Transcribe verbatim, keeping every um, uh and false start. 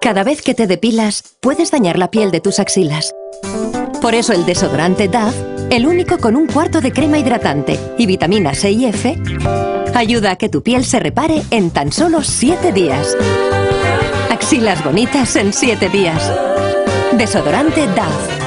Cada vez que te depilas, puedes dañar la piel de tus axilas. Por eso el desodorante Dove, el único con un cuarto de crema hidratante y vitaminas E y F, ayuda a que tu piel se repare en tan solo siete días. Axilas bonitas en siete días. Desodorante Dove.